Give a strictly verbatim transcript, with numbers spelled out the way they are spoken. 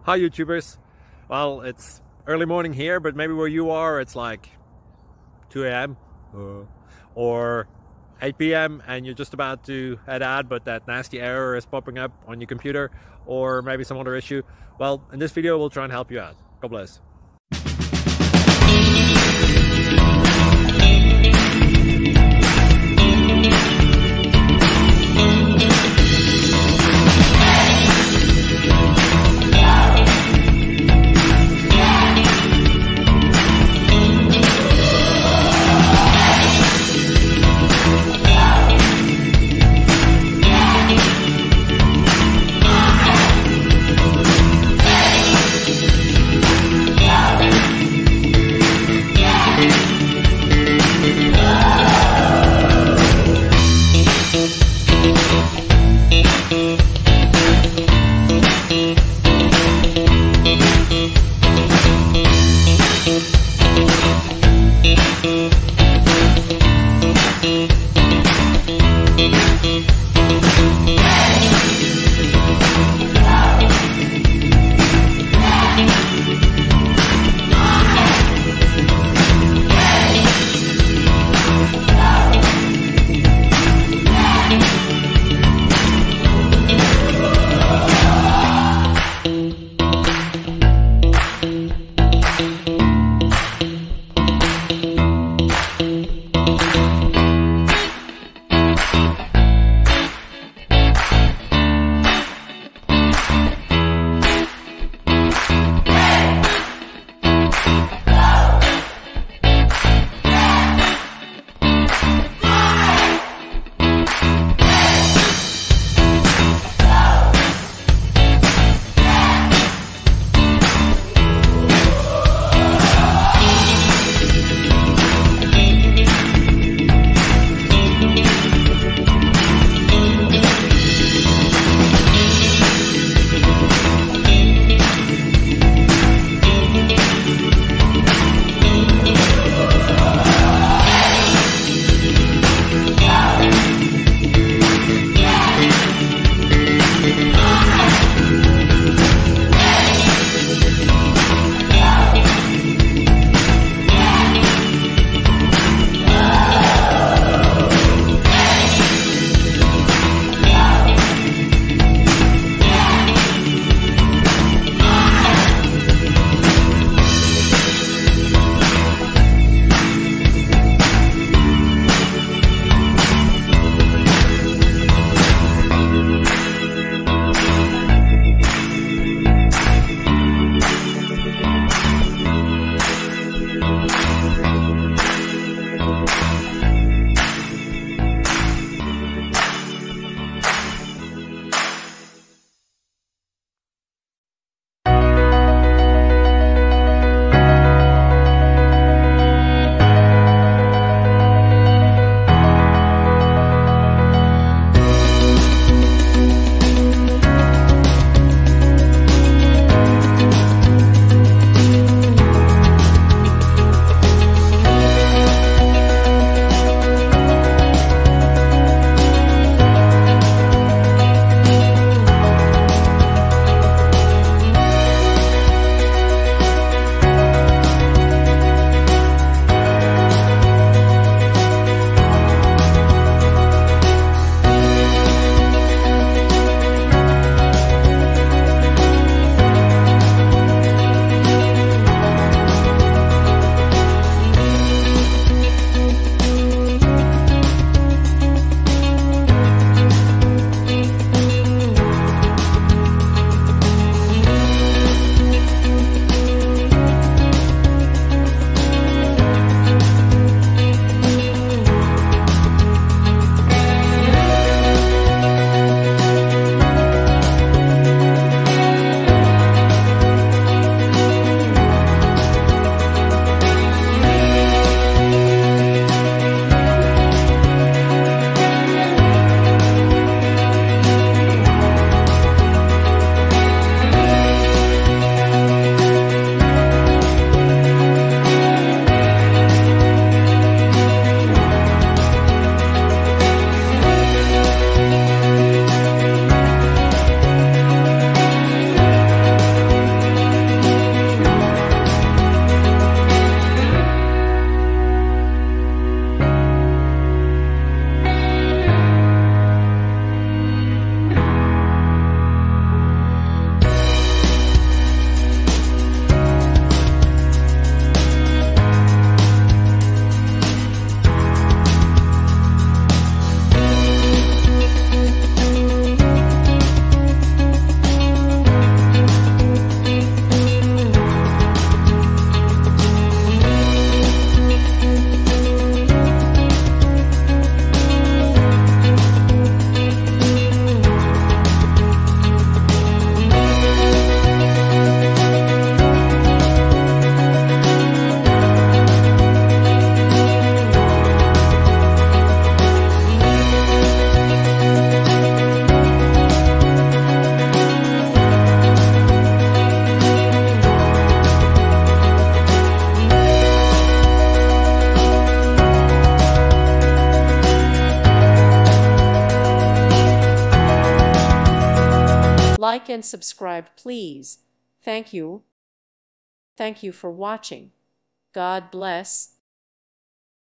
Hi YouTubers. Well, it's early morning here, but maybe where you are it's like two A M uh, or eight P M and you're just about to head out, but that nasty error is popping up on your computer, or maybe some other issue. Well, in this video we'll try and help you out. God bless. Yeah. Like and subscribe, please. Thank you. Thank you for watching. God bless.